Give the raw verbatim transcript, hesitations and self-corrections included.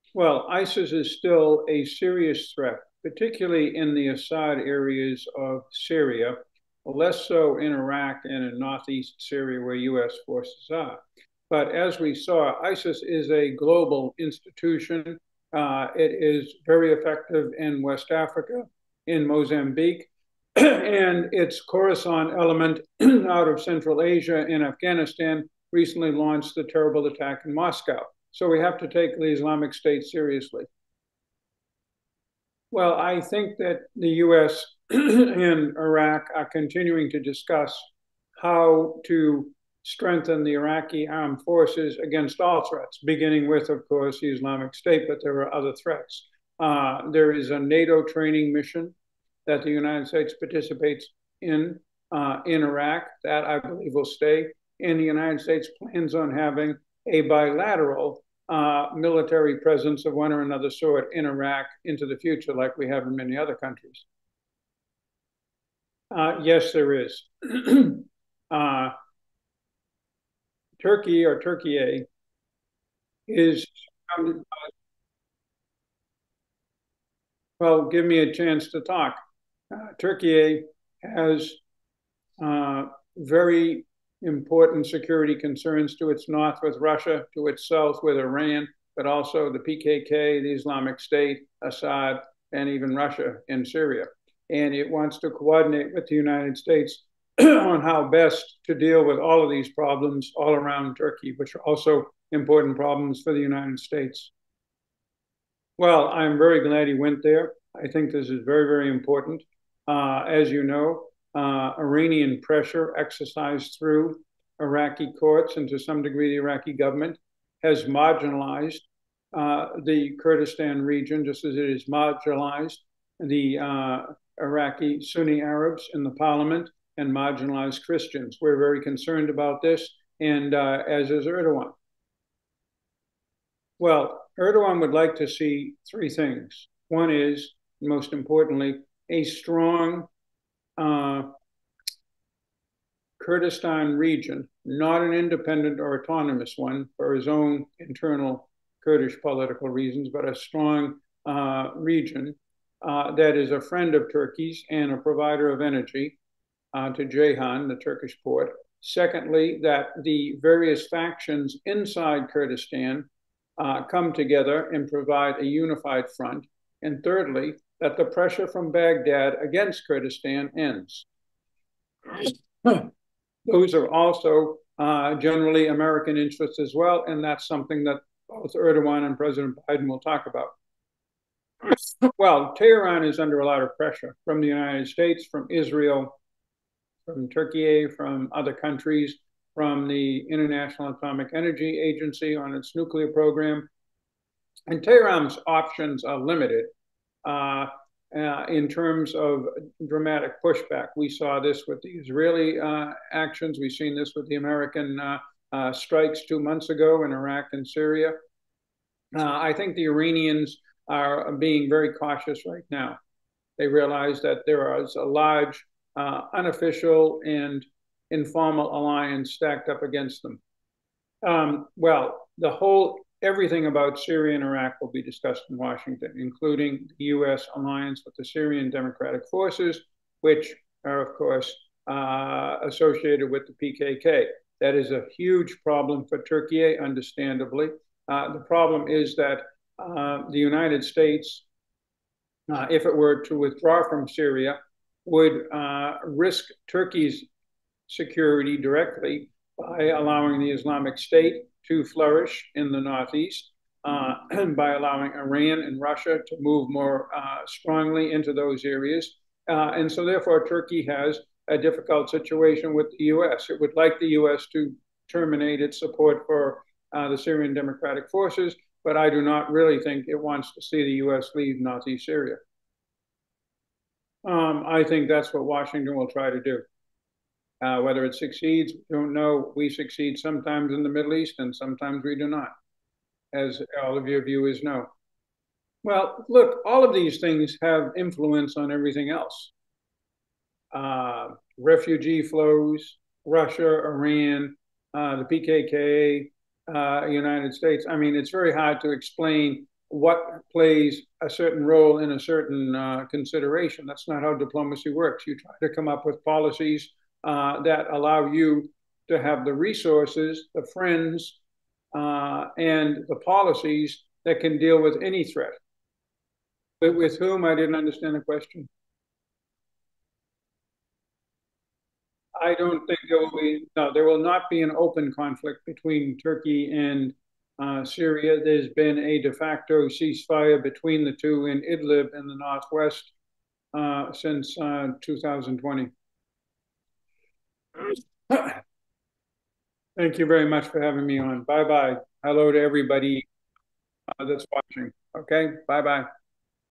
Well, ISIS is still a serious threat, particularly in the Assad areas of Syria, less so in Iraq and in northeast Syria where U S forces are. But as we saw, ISIS is a global institution. Uh, it is very effective in West Africa, in Mozambique, and its Khorasan element out of Central Asia and Afghanistan recently launched the terrible attack in Moscow. So we have to take the Islamic State seriously. Well, I think that the U S and Iraq are continuing to discuss how to strengthen the Iraqi armed forces against all threats, beginning with, of course, the Islamic State, but there are other threats. Uh, there is a NATO training mission that the United States participates in uh, in Iraq. That I believe will stay. And the United States plans on having a bilateral uh, military presence of one or another sort in Iraq into the future, like we have in many other countries. Uh, yes, there is. uh, Turkey or Turkey is, um, well, give me a chance to talk. Uh, Turkey has uh, very important security concerns to its north with Russia, to its south with Iran, but also the P K K, the Islamic State, Assad, and even Russia in Syria. And it wants to coordinate with the United States on how best to deal with all of these problems all around Turkey, which are also important problems for the United States. Well, I'm very glad he went there. I think this is very, very important. Uh, as you know, uh, Iranian pressure exercised through Iraqi courts and to some degree the Iraqi government has marginalized uh, the Kurdistan region, just as it has marginalized the uh, Iraqi Sunni Arabs in the parliament and marginalized Christians. We're very concerned about this, and uh, as is Erdogan. Well, Erdogan would like to see three things. One is, most importantly, a strong uh, Kurdistan region, not an independent or autonomous one for his own internal Kurdish political reasons, but a strong uh, region uh, that is a friend of Turkey's and a provider of energy uh, to Ceyhan, the Turkish port. Secondly, that the various factions inside Kurdistan uh, come together and provide a unified front. And thirdly, that the pressure from Baghdad against Kurdistan ends. Those are also uh, generally American interests as well, and that's something that both Erdogan and President Biden will talk about. Well, Tehran is under a lot of pressure from the United States, from Israel, from Turkey, from other countries, from the International Atomic Energy Agency on its nuclear program. And Tehran's options are limited uh, uh, in terms of dramatic pushback. We saw this with the Israeli uh, actions. We've seen this with the American uh, uh, strikes two months ago in Iraq and Syria. Uh, I think the Iranians are being very cautious right now. They realize that there is a large uh, unofficial and informal alliance stacked up against them. Um, well, the whole everything about Syria and Iraq will be discussed in Washington, including the U S alliance with the Syrian Democratic Forces, which are, of course, uh, associated with the P K K. That is a huge problem for Turkey, understandably. Uh, the problem is that uh, the United States, uh, if it were to withdraw from Syria, would uh, risk Turkey's security directly by allowing the Islamic State to flourish in the Northeast, uh, and by allowing Iran and Russia to move more uh, strongly into those areas. Uh, and so, therefore, Turkey has a difficult situation with the U S. It would like the U S to terminate its support for uh, the Syrian Democratic Forces, but I do not really think it wants to see the U S leave Northeast Syria. Um, I think that's what Washington will try to do. Uh, whether it succeeds, we don't know. We succeed sometimes in the Middle East and sometimes we do not, as all of your viewers know. Well, look, all of these things have influence on everything else. Uh, refugee flows, Russia, Iran, uh, the P K K, uh, United States. I mean, it's very hard to explain what plays a certain role in a certain uh, consideration. That's not how diplomacy works. You try to come up with policies uh, that allow you to have the resources, the friends, uh, and the policies that can deal with any threat. But with whom? I didn't understand the question. I don't think there will be, no, there will not be an open conflict between Turkey and uh, Syria. There's been a de facto ceasefire between the two in Idlib in the northwest uh, since uh, two thousand twenty. Thank you very much for having me on. Bye bye. Hello to everybody uh, that's watching. Okay, bye bye.